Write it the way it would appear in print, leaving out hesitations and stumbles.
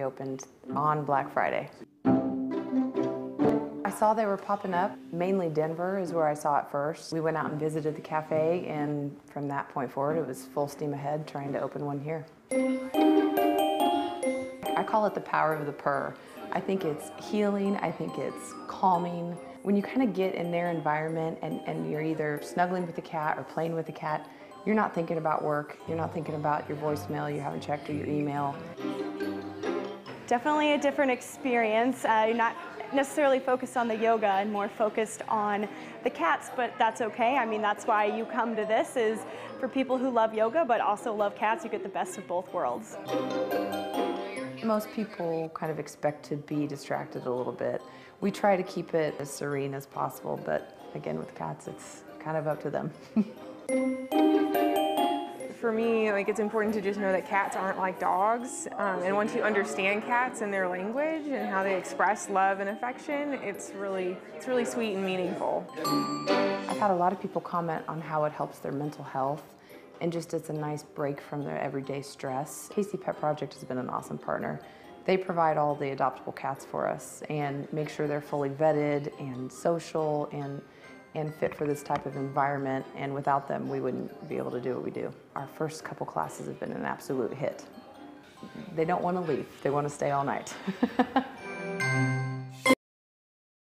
opened on Black Friday. I saw they were popping up. Mainly Denver is where I saw it first. We went out and visited the cafe, and from that point forward, it was full steam ahead trying to open one here. I call it the power of the purr. I think it's healing, I think it's calming. When you kind of get in their environment and you're either snuggling with the cat or playing with the cat, you're not thinking about work, you're not thinking about your voicemail, you haven't checked or your email. Definitely a different experience. You're not necessarily focused on the yoga and more focused on the cats, but that's okay. I mean, that's why you come to this, is for people who love yoga but also love cats. You get the best of both worlds. Most people kind of expect to be distracted a little bit. We try to keep it as serene as possible, but again, with cats, it's kind of up to them. For me, it's important to just know that cats aren't like dogs, and once you understand cats and their language and how they express love and affection, it's really sweet and meaningful. I've had a lot of people comment on how it helps their mental health, and just it's a nice break from their everyday stress. Casey Pet Project has been an awesome partner. They provide all the adoptable cats for us and make sure they're fully vetted and social and fit for this type of environment, and without them we wouldn't be able to do what we do. Our first couple classes have been an absolute hit. They don't want to leave, they want to stay all night.